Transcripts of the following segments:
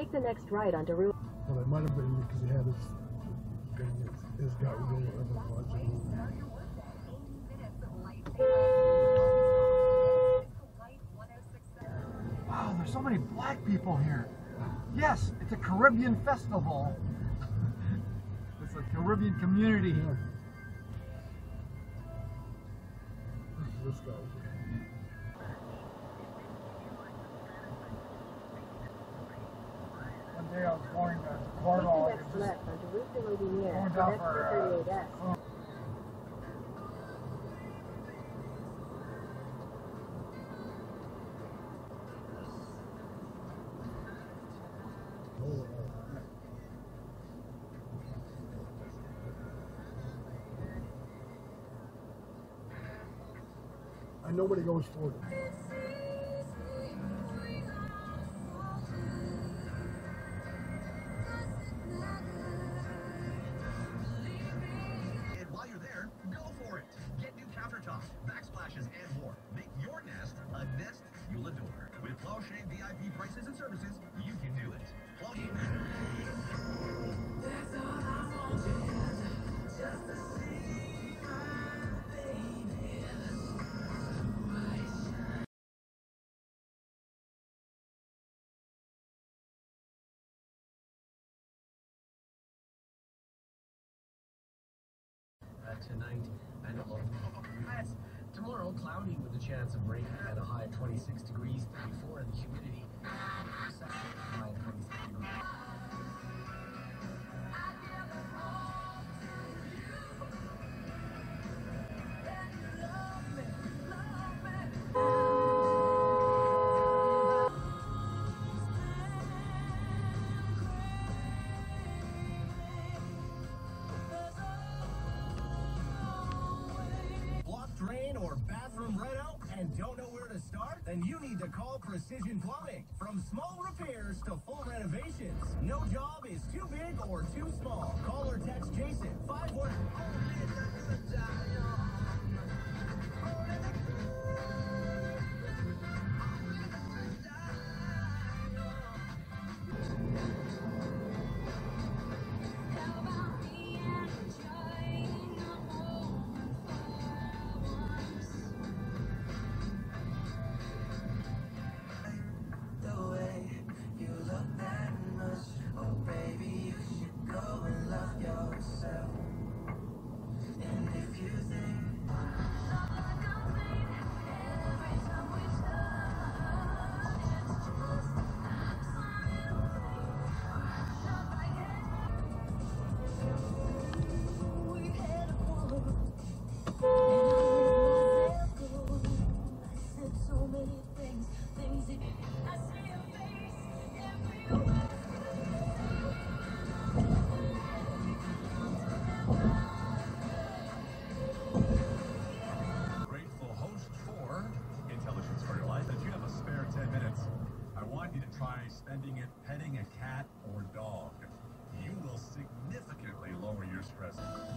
Take the next right onto Route. Well, it might have been because he had his gut really wasn't watching. Wow, there's so many black people here. Yes, it's a Caribbean festival. It's a Caribbean community. Yeah. This guy. One day I was going to Cornwall. Take the next left onto Route de l'Aubinière, Going down for 38S. And nobody goes forward. And while you're there, go for it. Get new countertops, backsplashes, and more. Make your nest a nest you'll adore. With Clocher VIP prices and services, you can do it. Clocher. That's all I want just to see my baby. Tonight and tomorrow, cloudy with a chance of rain at a high of 26 degrees, 34, and the humidity high of 26 degrees. Drain or bathroom reno and don't know where to start? Then you need to call Precision Plumbing. From small repairs to full renovations, no job is too big or too small. Call or text Jason 51. Spending it petting a cat or dog. You will significantly lower your stress.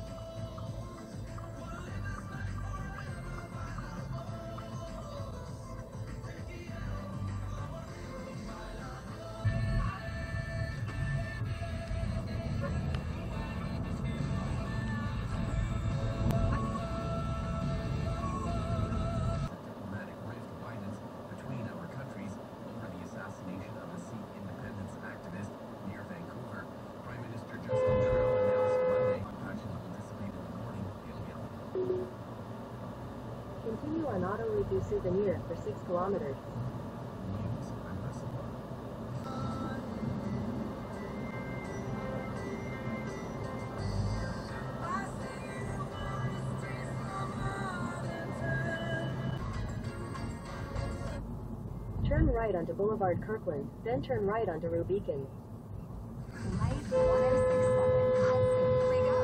Diplomatic rift widens between our countries over the assassination of a Sikh independence activist near Vancouver. Prime Minister Justin Trudeau announced Monday action to participate in the morning in Continue on Auto Route du Souvenir for 6 kilometers. News, I'm Russell. Turn right onto Boulevard Kirkland, then turn right onto Rue Beacon. Light 1067. Here we go.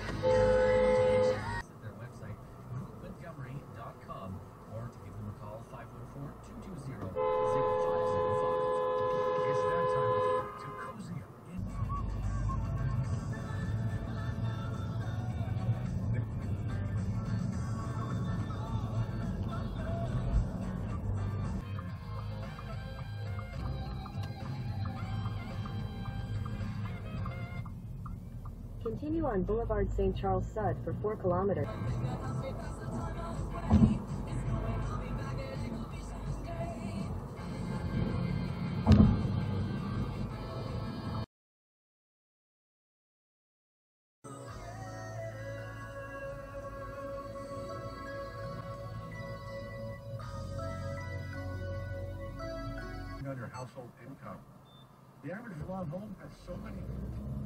Visit their website, Montgomery.com, or to give them a call Continue on Boulevard St. Charles Sud for 4 kilometers. On your household income. The average lawn home has so many